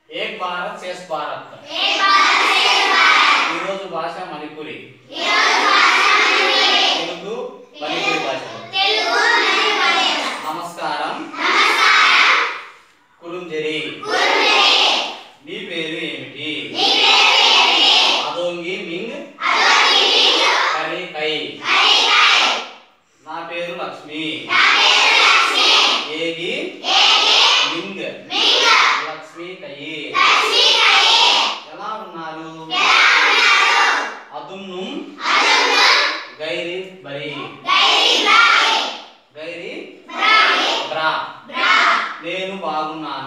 एक भारत श्रेष्ठ भारत ఈరోజు భాష మణిపురి తెలుగు మణిపురి భాష నమస్కారం కురుంజరి నీ పేరు ఏమిటి అదోంగి మింగ్ కరి కై నా పేరు లక్ష్మి ఏగి మింగ్ లక్ష్మి కై ఎలా ఉన్నారు అదుమ్ను గైరి బరి గైరి బ్రా నేను బాగున్నాను